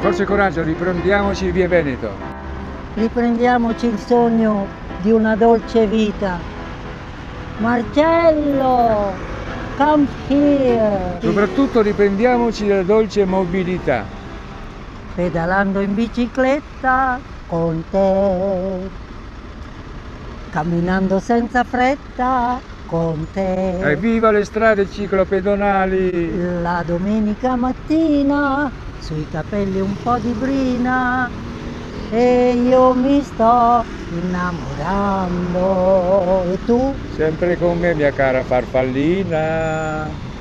Forza e coraggio, riprendiamoci Via Veneto. Riprendiamoci il sogno di una dolce vita. Marcello, come here! Soprattutto riprendiamoci la dolce mobilità. Pedalando in bicicletta con te, camminando senza fretta con te. Evviva le strade ciclopedonali! La domenica mattina sui capelli un po' di brina e io mi sto innamorando. E tu? Sempre con me, mia cara farfallina.